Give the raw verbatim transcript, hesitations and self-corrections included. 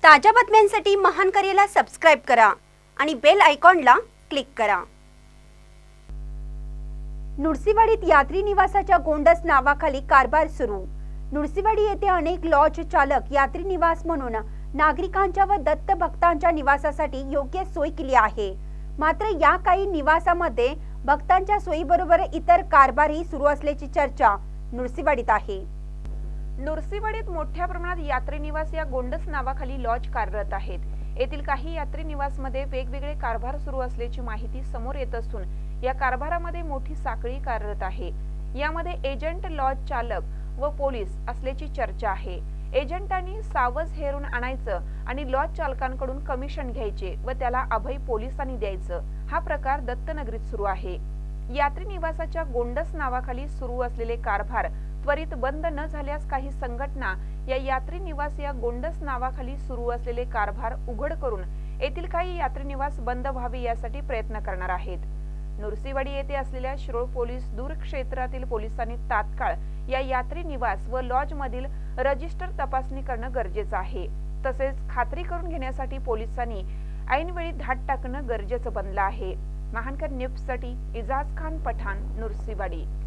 ताज्या बातम्यांसाठी महान करेला सबस्क्राइब करा आणि बेल आयकॉनला क्लिक करा। नुरसीवाडीत यात्री निवासाच्या गोंडस नावाखाली कारभार सुरू। नुरसीवाडी येथे अनेक लॉज चालक यात्री निवास म्हणून नागरिकांच्या व दत्त भक्तांच्या निवासासाठी योग्य सोय केली आहे। मात्र या काही निवासामध्ये भक्तांच्या सोयीबरोबर इतर कारभारही सुरू असल्याची चर्चा नुरसीवाडीत आहे। नुरसीवाडीत मोठ्या प्रमाणात यात्री निवास या गोंडस नावाखाली लॉज कार्यरत आहेत। येथील काही यात्री निवासमध्ये वेगवेगळे कारभार सुरू असल्याची माहिती समोर येत असून या कारभारामध्ये मोठी साखळी कार्यरत आहे। यामध्ये एजंट, लॉज चालक व पोलीस असल्याची चर्चा आहे। एजंटांनी सावज हेरून आणायचं आणि लॉज चालकांकडून कमिशन घ्यायचे व त्याला अभय पोलिसांनी द्यायचं, हा प्रकार दत्तनगरीत सुरू आहे। यात्री निवासाच्या गोंडस नावाखाली सुरू असलेले कारभार त्वरित बंद न झाल्यास काही संघटना या यात्री निवास या गोंडस नावाखाली सुरू असलेले कारभार उघड करून येथील काही यात्री निवास बंद व्हावे यासाठी प्रयत्न करणार आहेत। नुरसीवाडी येथे असलेल्या शिरोळ पोलीस दूर क्षेत्रातील पोलिसांनी तात्काळ या यात्री निवास व लॉज मधील रजिस्टर तपासणी करणं गरजेचं आहे। तसेच खात्री करून घेण्यासाठी पोलिसांनी ऐनवेळी धाड टाकणं गरजेचं बनलं आहे। महानकर न्यूज साठी इजाज खान पठाण, नुरसीवाडी।